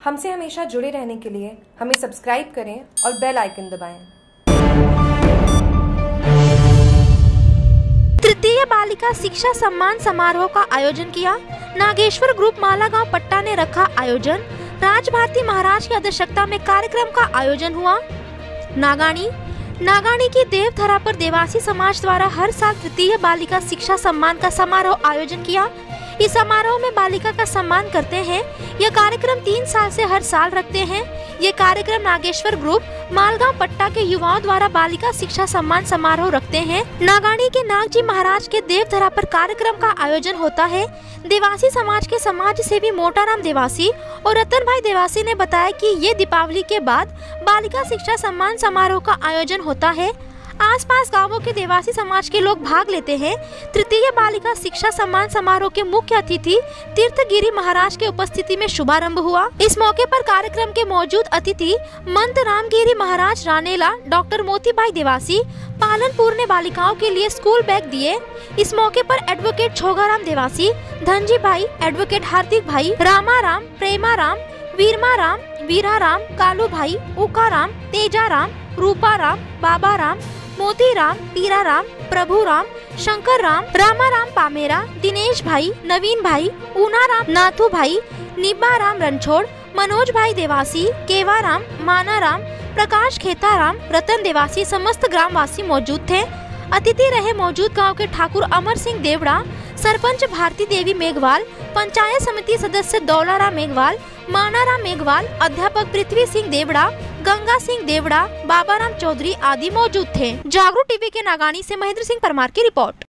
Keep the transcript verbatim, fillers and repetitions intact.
हमसे हमेशा जुड़े रहने के लिए हमें सब्सक्राइब करें और बेल आइकन दबाएं। तृतीय बालिका शिक्षा सम्मान समारोह का आयोजन किया। नागेश्वर ग्रुप मालागांव पट्टा ने रखा आयोजन। राजभारती महाराज की अध्यक्षता में कार्यक्रम का आयोजन हुआ। नागानी नागानी की देवधरा पर देवासी समाज द्वारा हर साल तृतीय बालिका शिक्षा सम्मान का समारोह आयोजन किया। इस समारोह में बालिका का सम्मान करते हैं। यह कार्यक्रम तीन साल से हर साल रखते हैं। ये कार्यक्रम नागेश्वर ग्रुप मालगांव पट्टा के युवाओं द्वारा बालिका शिक्षा सम्मान समारोह रखते हैं। नागानी के नागजी महाराज के देवधरा पर कार्यक्रम का आयोजन होता है। देवासी समाज के समाज सेवी मोटाराम देवासी और रतन भाई देवासी ने बताया कि ये दीपावली के बाद बालिका शिक्षा सम्मान समारोह का आयोजन होता है। आसपास गांवों के देवासी समाज के लोग भाग लेते हैं। तृतीय बालिका शिक्षा सम्मान समारोह के मुख्य अतिथि तीर्थगिरी महाराज के उपस्थिति में शुभारंभ हुआ। इस मौके पर कार्यक्रम के मौजूद अतिथि मंत रामगिरी महाराज रानेला, डॉक्टर मोती भाई देवासी पालनपुर ने बालिकाओं के लिए स्कूल बैग दिए। इस मौके पर एडवोकेट छोगाराम देवासी, धनजी भाई, एडवोकेट हार्दिक भाई, रामाराम, प्रेमाराम, वीरमाराम, वीराराम, कालू भाई, उकाराम, तेजाराम, रूपाराम, बाबाराम, मोतीराम, पीराराम, प्रभुराम, शंकरराम, रामाराम पामेरा, दिनेश भाई, नवीन भाई, ऊनाराम, नाथू भाई, निब्बाराम रणछोड़, मनोज भाई देवासी, केवाराम, मानाराम, प्रकाश खेताराम, रतन देवासी समस्त ग्रामवासी मौजूद थे। अतिथि रहे मौजूद गांव के ठाकुर अमर सिंह देवड़ा, सरपंच भारती देवी मेघवाल, पंचायत समिति सदस्य दौलाराम मेघवाल, मानाराम मेघवाल, अध्यापक पृथ्वी सिंह देवड़ा, गंगा सिंह देवड़ा, बाबाराम चौधरी आदि मौजूद थे। जागरूक टीवी के नागानी से महेंद्र सिंह परमार की रिपोर्ट।